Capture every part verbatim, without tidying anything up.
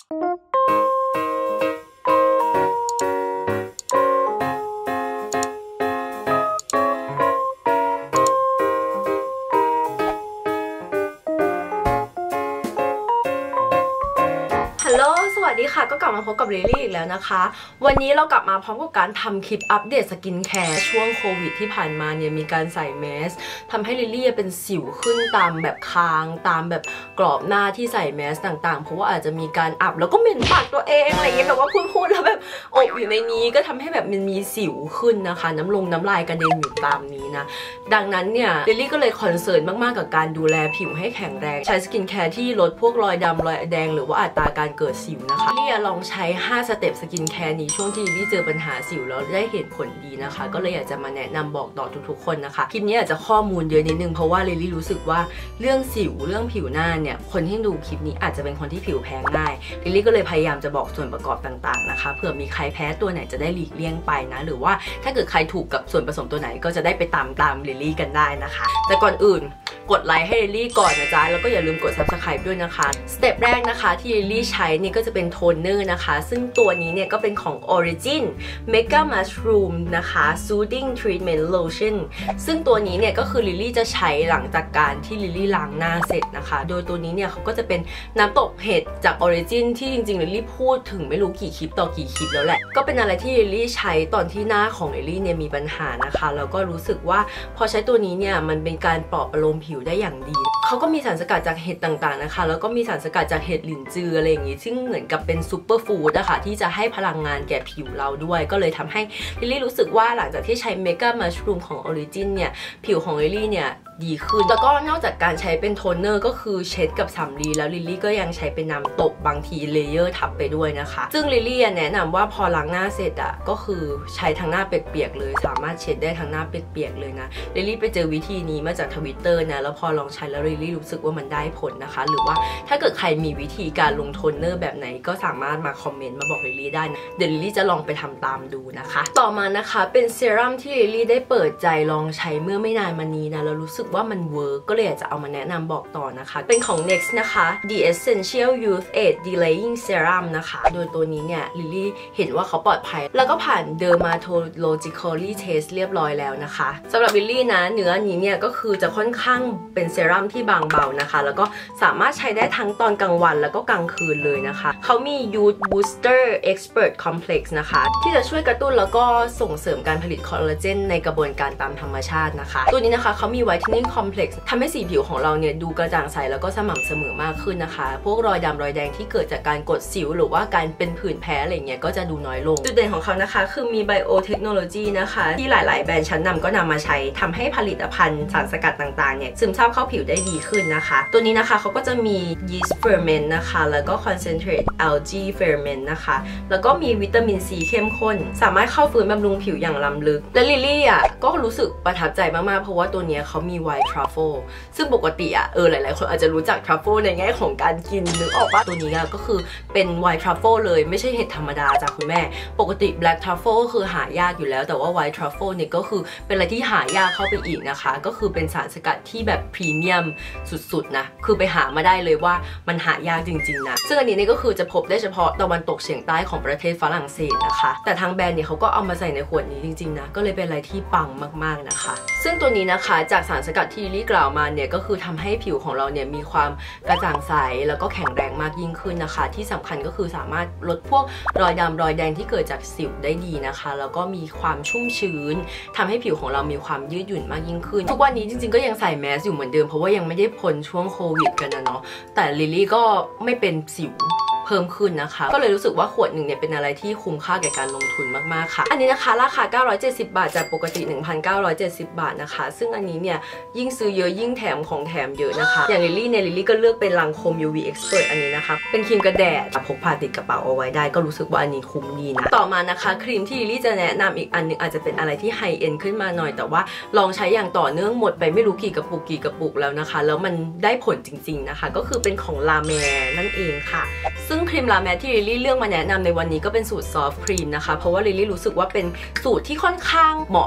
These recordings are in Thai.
ฮัลโหลสวัสดีค่ะก็กลับมาพบกับลิลลี่อีกแล้วนะคะวันนี้เรากลับมาพร้อมกับการทำคลิปอัปเดตสกินแคร์ช่วงโควิดที่ผ่านมาเนี่ยมีการใส่แมสทำให้ลิลลี่เป็นสิวขึ้นตามแบบคางตามแบบกรอบหน้าที่ใส่แมสต่างๆเพราะว่าอาจจะมีการอับแล้วก็เหม็นปากตัวเองอะไรอย่างเงี้ยแบบว่าพูดๆแล้วแบบอบอยู่ในนี้ก็ทำให้แบบมันมีสิวขึ้นนะคะน้ำลงน้ำลายกระเด็นอยู่ตามนี้นะดังนั้นเนี่ยลิลลี่ก็เลยคอนเซิร์นมากๆกับการดูแลผิวให้แข็งแรงใช้สกินแคร์ที่ลดพวกรอยดำรอยแดงหรือว่าอัตราการเกิดสิวนะคะลิลลี่ลองใช้ห้าสเต็ปสกินแคร์นี้ช่วงที่ลิลลี่เจอปัญหาสิวแล้วได้เห็นผลดีนะคะก็เลยอยากจะมาแนะนำบอกต่อทุกๆคนนะคะคลิปนี้อาจจะข้อมูลเยอะนิดนึงเพราะว่าลิลลี่รู้สึกว่าเรื่องสิวเรื่องผิวหน้าเนี่ยคนที่ดูคลิปนี้อาจจะเป็นคนที่ผิวแพ้ง่ายลิลลี่ก็เลยพยายามจะบอกส่วนประกอบต่างๆนะคะเผื่อมีใครแพ้ตัวไหนจะได้หลีกเลี่ยงไปนะหรือว่าถ้าเกิดใครถูกกับส่วนผสมตัวไหนก็จะได้ไปตามตามลิลลี่กันได้นะคะแต่ก่อนอื่นกดไลค์ให้ลิลลี่ก่อนนะจ๊ะแล้วก็อย่าลืมกด ซับสไครบ์ ด้วยนะคะสเต็ปแรกนะคะที่ลิลลี่ใช้นี่ก็จะเป็นโทนเนอร์นะคะซึ่งตัวนี้เนี่ยก็เป็นของ Origin Mega Mushroom นะคะ Soothing Treatment Lotion ซึ่งตัวนี้เนี่ยก็คือลิลลี่จะใช้หลังจากการที่ลิลลี่ล้างหน้าเสร็จนะคะโดยตัวนี้เนี่ยเขาก็จะเป็นน้ำตกเห็ดจาก Origin ที่จริงๆลิลลี่พูดถึงไม่รู้กี่คลิปต่อกี่คลิปแล้วแหละก็เป็นอะไรที่ลิลลี่ใช้ตอนที่หน้าของลิลลี่เนี่ยมีปัญหานะคะแล้วก็รู้สึกว่าพอใช้ตัวนี้เนี่ยมันเป็นการปลอบประโลมผิวได้อย่างดีเขาก็มีสารสกัดจากเห็ดต่างๆนะคะแล้วก็มีสารสกัดจากเห็ดหลินจืออะไรอย่างงี้ซึ่งเหมือนกับเป็นซูเปอร์ฟู้ดนะคะที่จะให้พลังงานแก่ผิวเราด้วยก็เลยทำให้ลิลลี่รู้สึกว่าหลังจากที่ใช้เมกามัชรูมของ Origin เนี่ยผิวของลิลลี่เนี่ยดีขึ้นแล้วก็นอกจากการใช้เป็นโทนเนอร์ก็คือเช็ดกับสำลีแล้วลิลลี่ก็ยังใช้เป็นน้ำตบบางทีเลเยอร์ทับไปด้วยนะคะซึ่งลิลลี่แนะนำว่าพอล้างหน้าเสร็จอ่ะก็คือใช้ทั้งหน้าเปียกๆเลยสามารถเช็ดได้ทั้งหน้าเปียกๆเลยนะลิลลี่ไปเจอวิธีนี้มาจากทวิตเตอร์นะแล้วพอลองใช้แล้วลิลลี่รู้สึกว่ามันได้ผลนะคะหรือว่าถ้าเกิดใครมีวิธีการลงโทนเนอร์แบบไหนก็สามารถมาคอมเมนต์มาบอกลิลลี่ได้นะเดี๋ยวลิลลี่จะลองไปทำตามดูนะคะต่อมานะคะเป็นเซรั่มที่ลิลลี่ได้เปิดใจลองใช้เมื่อไม่นานมานี้นะแล้วรู้สึกว่ามันเวิร์กก็เลยอยากจะเอามาแนะนำบอกต่อนะคะเป็นของ เน็กซ์ นะคะ The Essential Youth Age Delaying Serum นะคะโดยตัวนี้เนี่ยลิลลี่เห็นว่าเขาปลอดภัยแล้วก็ผ่าน Dermatologically Test เรียบร้อยแล้วนะคะสำหรับลิลลี่นะเนื้อนี้เนี่ยก็คือจะค่อนข้างเป็นเซรั่มที่บางเบานะคะแล้วก็สามารถใช้ได้ทั้งตอนกลางวันแล้วก็กลางคืนเลยนะคะเขามี Youth Booster Expert Complex นะคะที่จะช่วยกระตุ้นแล้วก็ส่งเสริมการผลิตคอลลาเจนในกระบวนการตามธรรมชาตินะคะตัวนี้นะคะเขามี Whitening Complexทำให้สีผิวของเราเนี่ยดูกระจ่างใสแล้วก็สม่ำเสมอมากขึ้นนะคะพวกรอยดำรอยแดงที่เกิดจากการกดสิวหรือว่าการเป็นผื่นแพ้อะไรเงี้ยก็จะดูน้อยลงจุดเด่นของเขานะคะคือมี Biotechnology นะคะที่หลายๆแบรนด์ชั้นนำก็นำมาใช้ทำให้ผลิตภัณฑ์สารสกัดต่างๆเนี่ยซึมซาบเข้าผิวได้ดีขึ้นนะคะตัวนี้นะคะเขาก็จะมี yeast ferment นะคะแล้วก็ concentrate algae ferment นะคะแล้วก็มีวิตามินซีเข้มข้นสามารถเข้าฟื้นบำรุงผิวอย่างล้ำลึกและลิลลี่อ่ะก็รู้สึกประทับใจมากๆเพราะว่าตัวนี้เขามี white truffle ซึ่งปกติอ่ะเออหลายๆคนอาจจะรู้จัก truffle ในแง่ของการกินนึกออกปะตัวนี้ก็คือเป็น white truffle เลยไม่ใช่เห็ดธรรมดาจ้ะคุณแม่ปกติ black truffle ก็คือหายากอยู่แล้วแต่ว่า white truffle เนี่ยก็คือเป็นอะไรที่หายากเข้าไปอีกนะคะก็คือเป็นสารสกัดที่แบบพรีเมียมสุดๆนะคือไปหามาได้เลยว่ามันหายากจริงๆนะซึ่งอันนี้นี่ก็คือจะพบได้เฉพาะตะวันตกเฉียงใต้ของประเทศฝรั่งเศสนะคะแต่ทางแบรนด์เนี่ยเขาก็เอามาใส่ในขวดนี้จริงๆนะก็เลยเป็นอะไรที่ปังมากๆนะคะซึ่งตัวนี้นะคะจากสารสกัดที่ลิลลี่กล่าวมาเนี่ยก็คือทำให้ผิวของเราเนี่ยมีความกระจ่างใสแล้วก็แข็งแรงมากยิ่งขึ้นนะคะที่สำคัญก็คือสามารถลดพวกรอยดำรอยแดงที่เกิดจากสิวได้ดีนะคะแล้วก็มีความชุ่มชื้นทำให้ผิวของเรามีความยืดหยุ่นมากยิ่งขึ้นทุกวันนี้จริงๆก็ยังใส่แมสอยู่เหมือนเดิมเพราะว่ายังไม่ได้พ้นช่วงโควิดกันนะเนาะแต่ลิลลี่ก็ไม่เป็นสิวเพิ่มขึ้นนะคะก็เลยรู้สึกว่าขวดหนึ่งเนี่ยเป็นอะไรที่คุ้มค่าแก่การลงทุนมากๆค่ะอันนี้นะคะราคาเก้าร้อยเจ็ดสิบบาทจากปกติ หนึ่งพันเก้าร้อยเจ็ดสิบบาทนะคะซึ่งอันนี้เนี่ยยิ่งซื้อเยอะยิ่งแถมของแถมเยอะนะคะอย่างลิลลี่เนี่ยลิลลี่ก็เลือกเป็นลังโคม ยู วี Expert อันนี้นะคะเป็นครีมกันแดดพกพาติดกระเป๋าเอาไว้ได้ก็รู้สึกว่าอันนี้คุ้มดีนะต่อมานะคะครีมที่ลิลลี่จะแนะนำอีกอันนึงอาจจะเป็นอะไรที่ไฮเอ็นขึ้นมาหน่อยแต่ว่าลองใช้อย่างต่อเนื่องหมดไปไม่รู้กี่กระปุกกี่กระปุกแล้วนะคะแล้วมันได้ผลจริงๆนะคะก็คือเป็นของลาแมนั่นเองค่ะซึ่งครีมลาแมที่ลิลลี่เลือกมาแนะนำในวันนี้ก็เป็นสูตรซอฟต์ครีมนะคะเพราะว่าลิลลี่รู้สึกว่าเป็นสูตรที่ค่อนข้างเหมาะกับ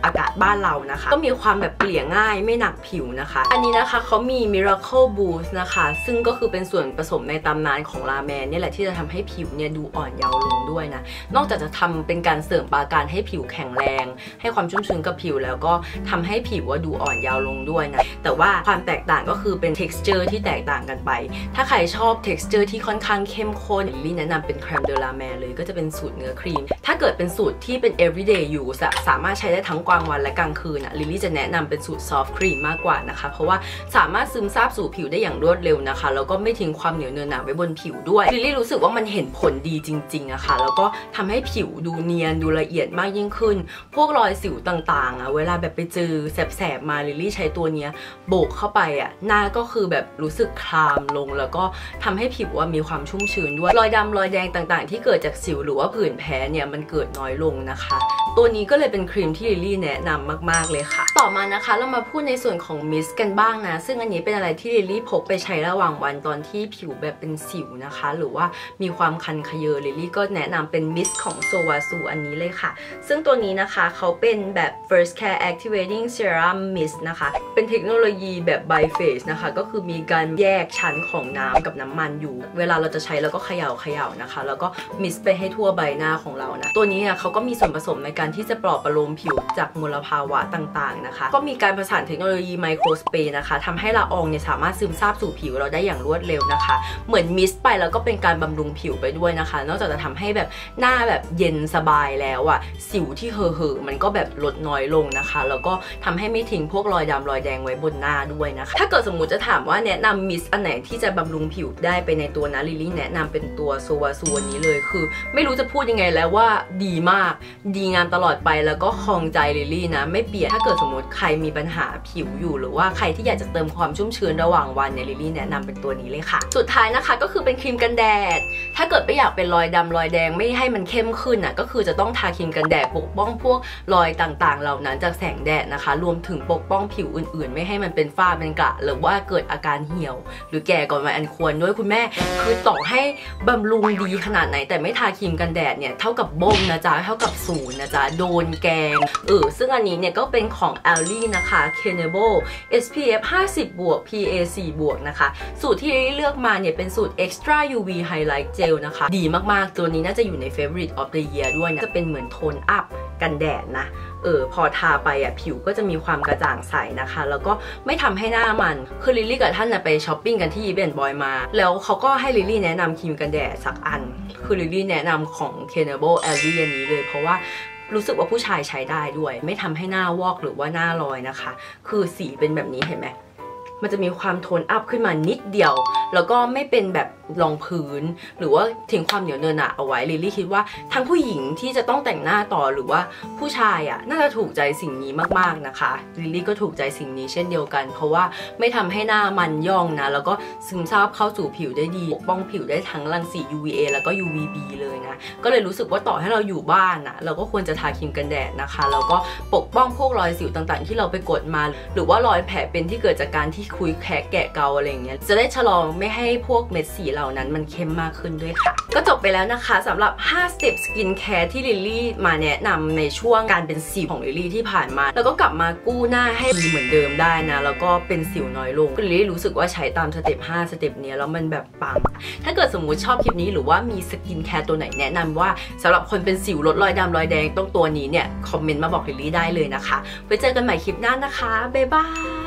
อากาศบ้านเรานะคะก็มีความแบบเกลี่ยง่ายไม่หนักผิวนะคะอันนี้นะคะเขามี Miracle Boost นะคะซึ่งก็คือเป็นส่วนผสมในตำนานของราแมนนี่แหละที่จะทำให้ผิวเนี่ยดูอ่อนเยาว์ลงด้วยนะนอกจากจะทำเป็นการเสริมปราการให้ผิวแข็งแรงให้ความชุ่มชื้นกับผิวแล้วก็ทำให้ผิวว่าดูอ่อนเยาว์ลงด้วยนะแต่ว่าความแตกต่างก็คือเป็น texture ที่แตกต่างกันไปถ้าใครชอบ texture ที่ค่อนข้างเข้มข้นลิลลี่แนะนำเป็น crème de la mer เลยก็จะเป็นสูตรเนื้อครีมถ้าเกิดเป็นสูตรที่เป็น everyday use สามารถใช้ได้ทั้งกลางวันและกลางคืนลิลลี่จะแนะนำเป็นสูตร soft cream มากกว่านะคะเพราะว่าสามารถซึมซาบสู่ผิวได้อย่างรวดเร็วนะคะแล้วก็ไม่ทิ้งความเหนียวเนอะหนะไว้บนผิวด้วยลิลลี่รู้สึกว่ามันเห็นผลดีจริงๆอะค่ะแล้วก็ทำให้ผิวดูเนียนดูละเอียดมากยิ่งขึ้นพวกรอยสิวต่างๆอะเวลาแบบไปเจอแสบๆมาลิลลี่ใช้ตัวเนี้ยโบกเข้าไปอะหน้าก็คือแบบรู้สึกคลามลงแล้วก็ทำให้ผิวว่ามีความชุ่มชื้นด้วยรอยดำรอยแดงต่างๆที่เกิดจากสิวหรือว่าผื่นแพ้เนี่ยมันเกิดน้อยลงนะคะตัวนี้ก็เลยเป็นครีมที่ลิลลี่แนะนำมากๆเลยค่ะต่อมานะคะเรามาพูดในส่วนของมิสต์กันบ้างนะซึ่งอันนี้เป็นอะไรที่ลิลลี่พกไปใช้ระหว่างวันตอนที่ผิวแบบเป็นสิวนะคะหรือว่ามีความคันเขยอลิลลี่ก็แนะนำเป็นมิสต์ของโซวาซูอันนี้เลยค่ะซึ่งตัวนี้นะคะเขาเป็นแบบ first care activating serum mist นะคะเป็นเทคโนโลยีแบบ by phase นะคะก็คือมีการแยกชั้นของน้ำกับน้ำมันอยู่เวลาเราจะใช้แล้วก็เขย่าเขย่านะคะแล้วก็มิสต์ไปให้ทั่วใบหน้าของเรานะตัวนี้เนี่ยเขาก็มีส่วนผสมในการที่จะปลอบประโลมผิวจากมลภาวะต่างๆนะคะก็มีการผสานเทคโนโลยีไมโครสเปรย์นะคะทำให้ละอองเนี่ยสามารถซึมซาบสู่ผิวเราได้อย่างรวดเร็วนะคะเหมือนมิสต์ไปแล้วก็เป็นการบำรุงผิวไปด้วยนะคะนอกจากจะทำให้แบบหน้าแบบเย็นสบายแล้วอะสิวที่เห่อๆมันก็แบบลดน้อยลงนะคะแล้วก็ทำให้ไม่ทิ้งพวกรอยดำรอยแดงไว้บนหน้าด้วยนะคะถ้าเกิดสมมุติจะถามว่าแนะนำมิสต์อันไหนที่จะบำรุงผิวได้ไปในตัวนะลิลลี่แนะนำเป็นตัวโซวาซูอันนี้เลยคือไม่รู้จะพูดยังไงแล้วว่าดีมากดีงามตลอดไปแล้วก็ครองใจลิลลี่นะไม่เปลี่ยนถ้าเกิดสมมติใครมีปัญหาผิวอยู่หรือว่าใครที่อยากจะเติมความชุ่มชื้นระหว่างวันเนี่ยลิลลี่แนะนำเป็นตัวนี้เลยค่ะสุดท้ายนะคะก็คือเป็นครีมกันแดดถ้าเกิดไม่อยากเป็นรอยดำรอยแดงไม่ให้มันเข้มขึ้นอ่ะก็คือจะต้องทาครีมกันแดดปกป้องพวกรอยต่างๆเหล่านั้นจากแสงแดดนะคะรวมถึงปกป้องผิวอื่นๆไม่ให้มันเป็นฝ้าเป็นกระหรือว่าเกิดอาการเหี่ยวหรือแก่ก่อนวัยอันควรด้วยคุณแม่คือต่อให้บำรุงดีขนาดไหนแต่ไม่ทาครีมกันแดดเนี่ยเท่ากับบ้มนะจ๊ะเท่ากับศูนย์นะจ๊ะโดนแกงเออซึ่งอันนี้เนี่ยก็เป็นของ แอล ลี่ นะคะ Kenable เอส พี เอฟ ห้าสิบ บวก พี เอ สี่ บวกนะคะสูตรที่เลือกมาเนี่ยเป็นสูตร Extra ยู วี Highlight Gel นะคะดีมากๆตัวนี้น่าจะอยู่ใน Favorite of the Year ด้วยนะจะเป็นเหมือนโทนอัพกันแดดนะเออพอทาไปอ่ะผิวก็จะมีความกระจ่างใสนะคะแล้วก็ไม่ทำให้หน้ามันคือลิลลี่กับท่านนะไปช้อปปิ้งกันที่อีเวนต์บอยมาแล้วเขาก็ให้ลิลลี่แนะนำครีมกันแดดสักอันคือลิลลี่แนะนำของ Kenable แอล ลี่ อันนี้เลยเพราะว่ารู้สึกว่าผู้ชายใช้ได้ด้วยไม่ทำให้หน้าวอกหรือว่าหน้าลอยนะคะคือสีเป็นแบบนี้เห็นไหมมันจะมีความโทนอัพขึ้นมานิดเดียวแล้วก็ไม่เป็นแบบรองพื้นหรือว่าทิ้งความเหนียวเนอะหนะเอาไว้ลิลลี่คิดว่าทั้งผู้หญิงที่จะต้องแต่งหน้าต่อหรือว่าผู้ชายอ่ะน่าจะถูกใจสิ่งนี้มากๆนะคะลิลลี่ก็ถูกใจสิ่งนี้เช่นเดียวกันเพราะว่าไม่ทำให้หน้ามันย่องนะแล้วก็ซึมซาบเข้าสู่ผิวได้ดีปกป้องผิวได้ทั้งรังสี ยู วี เอ แล้วก็ ยู วี บี เลยนะก็เลยรู้สึกว่าต่อให้เราอยู่บ้านนะเราก็ควรจะทาครีมกันแดดนะคะแล้วก็ปกป้องพวกรอยสิวต่างๆที่เราไปกดมาหรือว่ารอยแผลเป็นที่เกิดจากการที่คุยแคะแกะเกาอะไรอย่างเงี้ยจะได้ชะลอไม่ให้พวกเม็ดสีเหล่านั้นมันเข้มมากขึ้นด้วยค่ะก็จบไปแล้วนะคะสำหรับห้า Step Skin Care ที่ลิลลี่มาแนะนำในช่วงการเป็นสิวของลิลลี่ที่ผ่านมาแล้วก็กลับมากู้หน้าให้ดีเหมือนเดิมได้นะแล้วก็เป็นสิวน้อยลงลิลลี่รู้สึกว่าใช้ตามสเต็ปห้าสเต็ปนี้แล้วมันแบบปังถ้าเกิดสมมุติชอบคลิปนี้หรือว่ามีสกินแคร์ตัวไหนแนะนำว่าสำหรับคนเป็นสิวลดรอยดำรอยแดงต้องตัวนี้เนี่ยคอมเมนต์มาบอกลิลลี่ได้เลยนะคะไว้เจอกันใหม่คลิปหน้านะคะบ๊ายบาย